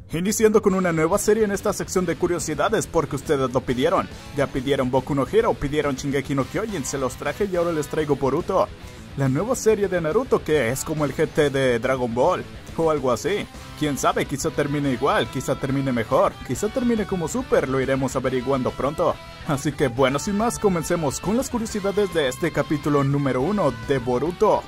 Iniciando con una nueva serie en esta sección de curiosidades porque ustedes lo pidieron. Ya pidieron Boku no Hero, pidieron Shingeki no Kyojin, se los traje y ahora les traigo Boruto. La nueva serie de Naruto que es como el GT de Dragon Ball, o algo así. Quién sabe, quizá termine igual, quizá termine mejor, quizá termine como Super, lo iremos averiguando pronto. Así que bueno, sin más, comencemos con las curiosidades de este capítulo número 1 de Boruto.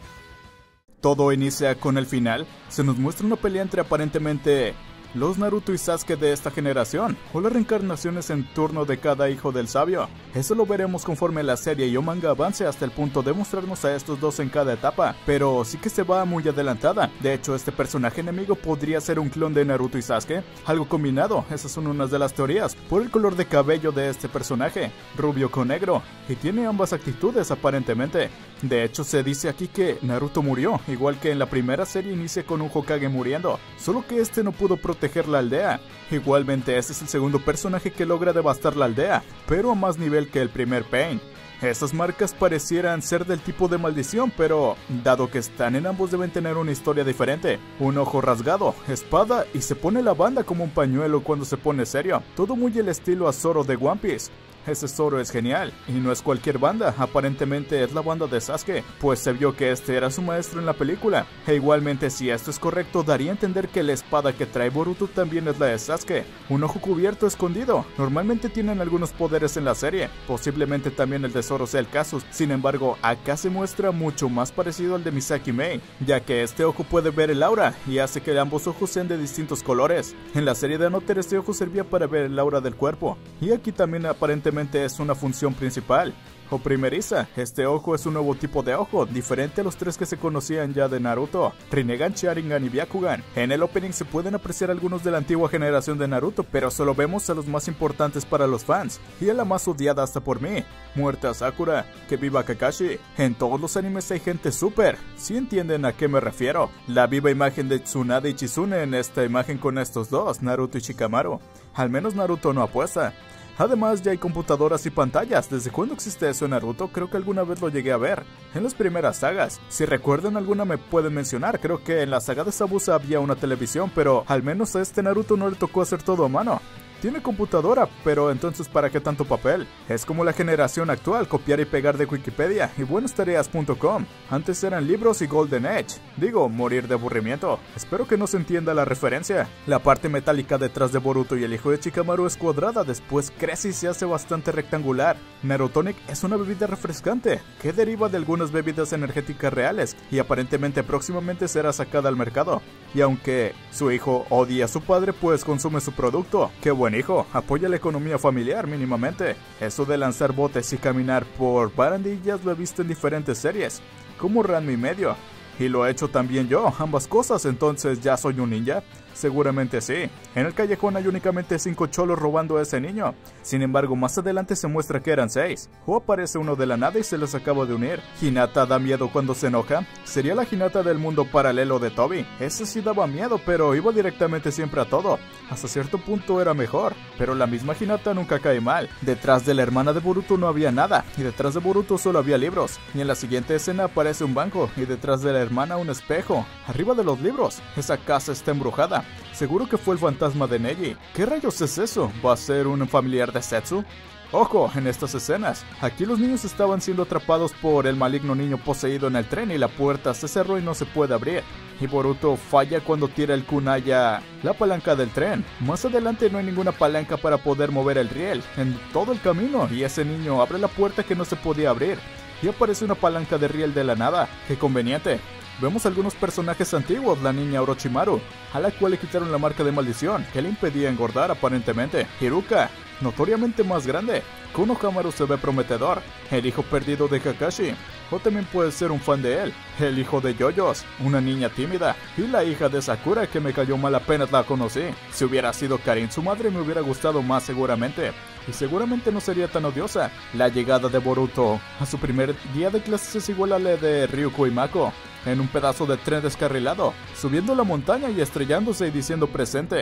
Todo inicia con el final, se nos muestra una pelea entre aparentemente los Naruto y Sasuke de esta generación, o las reencarnaciones en turno de cada hijo del sabio. Eso lo veremos conforme la serie y o manga avance hasta el punto de mostrarnos a estos dos en cada etapa, pero sí que se va muy adelantada. De hecho, este personaje enemigo podría ser un clon de Naruto y Sasuke, algo combinado, esas son unas de las teorías, por el color de cabello de este personaje, rubio con negro, y tiene ambas actitudes aparentemente. De hecho, se dice aquí que Naruto murió, igual que en la primera serie inicia con un Hokage muriendo, solo que este no pudo proteger la aldea. Igualmente, este es el segundo personaje que logra devastar la aldea, pero a más nivel que el primer Pain. Estas marcas parecieran ser del tipo de maldición, pero dado que están en ambos deben tener una historia diferente. Un ojo rasgado, espada y se pone la banda como un pañuelo cuando se pone serio. Todo muy el estilo a Zoro de One Piece. Ese Zoro es genial, y no es cualquier banda, aparentemente es la banda de Sasuke, pues se vio que este era su maestro en la película. E igualmente, si esto es correcto, daría a entender que la espada que trae Boruto también es la de Sasuke. Un ojo cubierto escondido, normalmente tienen algunos poderes en la serie, posiblemente también el de Zoro sea el caso, sin embargo, acá se muestra mucho más parecido al de Misaki Mei, ya que este ojo puede ver el aura, y hace que ambos ojos sean de distintos colores. En la serie de Anoter este ojo servía para ver el aura del cuerpo, y aquí también aparentemente es una función principal o primeriza. Este ojo es un nuevo tipo de ojo, diferente a los tres que se conocían ya de Naruto, Rinnegan, Sharingan y Byakugan. En el opening se pueden apreciar algunos de la antigua generación de Naruto, pero solo vemos a los más importantes para los fans, y a la más odiada hasta por mí, muerta Sakura, que viva Kakashi. En todos los animes hay gente súper, si entienden a qué me refiero. La viva imagen de Tsunade y Chizune en esta imagen con estos dos, Naruto y Shikamaru. Al menos Naruto no apuesta. Además, ya hay computadoras y pantallas. ¿Desde cuándo existe eso en Naruto? Creo que alguna vez lo llegué a ver. En las primeras sagas. Si recuerdan alguna me pueden mencionar. Creo que en la saga de Zabuza había una televisión, pero al menos a este Naruto no le tocó hacer todo a mano. Tiene computadora, pero entonces ¿para qué tanto papel? Es como la generación actual, copiar y pegar de Wikipedia y buenastareas.com. Antes eran libros y Golden Age. Digo, morir de aburrimiento. Espero que no se entienda la referencia. La parte metálica detrás de Boruto y el hijo de Shikamaru es cuadrada, después crece y se hace bastante rectangular. Narutonic es una bebida refrescante, que deriva de algunas bebidas energéticas reales, y aparentemente próximamente será sacada al mercado. Y aunque su hijo odia a su padre, pues consume su producto. ¡Qué buen hijo! Apoya la economía familiar mínimamente. Eso de lanzar botes y caminar por barandillas lo he visto en diferentes series, como Ranma y medio. Y lo he hecho también yo, ambas cosas, entonces ¿ya soy un ninja? Seguramente sí. En el callejón hay únicamente 5 cholos robando a ese niño. Sin embargo, más adelante se muestra que eran 6. O aparece uno de la nada y se les acaba de unir. Hinata da miedo cuando se enoja. Sería la Hinata del mundo paralelo de Tobi. Ese sí daba miedo, pero iba directamente siempre a todo. Hasta cierto punto era mejor. Pero la misma Hinata nunca cae mal. Detrás de la hermana de Boruto no había nada. Y detrás de Boruto solo había libros. Y en la siguiente escena aparece un banco. Y detrás de la hermana un espejo. Arriba de los libros. Esa casa está embrujada. Seguro que fue el fantasma de Neji. ¿Qué rayos es eso? ¿Va a ser un familiar de Setsu? Ojo, en estas escenas, aquí los niños estaban siendo atrapados por el maligno niño poseído en el tren y la puerta se cerró y no se puede abrir. Y Boruto falla cuando tira el kunai, la palanca del tren. Más adelante no hay ninguna palanca para poder mover el riel en todo el camino, y ese niño abre la puerta que no se podía abrir. Y aparece una palanca de riel de la nada. ¡Qué conveniente! Vemos algunos personajes antiguos, la niña Orochimaru, a la cual le quitaron la marca de maldición, que le impedía engordar aparentemente. Hiruka, notoriamente más grande. Konohamaru se ve prometedor, el hijo perdido de Kakashi, o también puede ser un fan de él, el hijo de Yoyos, una niña tímida, y la hija de Sakura que me cayó mal apenas la conocí. Si hubiera sido Karin su madre me hubiera gustado más seguramente, y seguramente no sería tan odiosa. La llegada de Boruto a su primer día de clases es igual a la de Ryuko y Mako, en un pedazo de tren descarrilado, subiendo la montaña y estrellándose y diciendo presente.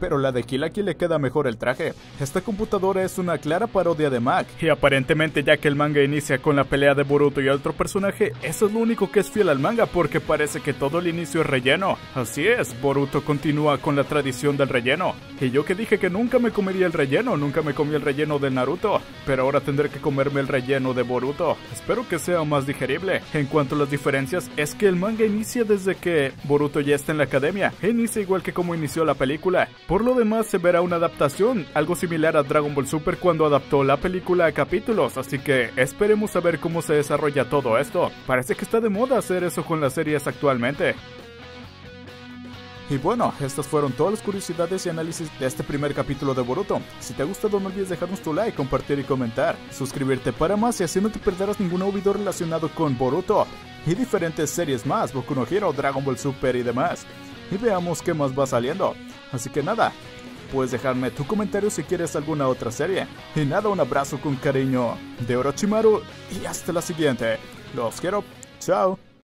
pero la de Kill la Kill le queda mejor el traje. Esta computadora es una clara parodia de Mac, y aparentemente ya que el manga inicia con la pelea de Boruto y otro personaje, eso es lo único que es fiel al manga porque parece que todo el inicio es relleno. Así es, Boruto continúa con la tradición del relleno. Y yo que dije que nunca me comería el relleno, nunca me comí el relleno de Naruto, pero ahora tendré que comerme el relleno de Boruto. Espero que sea más digerible. En cuanto a las diferencias, es que el manga inicia desde que Boruto ya está en la academia, e inicia igual que como inició la película. Por lo demás se verá una adaptación, algo similar a Dragon Ball Super cuando adaptó la película a capítulos, así que esperemos a ver cómo se desarrolla todo esto. Parece que está de moda hacer eso con las series actualmente. Y bueno, estas fueron todas las curiosidades y análisis de este primer capítulo de Boruto. Si te ha gustado no olvides dejarnos tu like, compartir y comentar, suscribirte para más y así no te perderás ningún nuevo video relacionado con Boruto y diferentes series más, Boku no Hero, Dragon Ball Super y demás. Y veamos qué más va saliendo. Así que nada, puedes dejarme tu comentario si quieres alguna otra serie. Y nada, un abrazo con cariño de Orochimaru y hasta la siguiente. Los quiero, chao.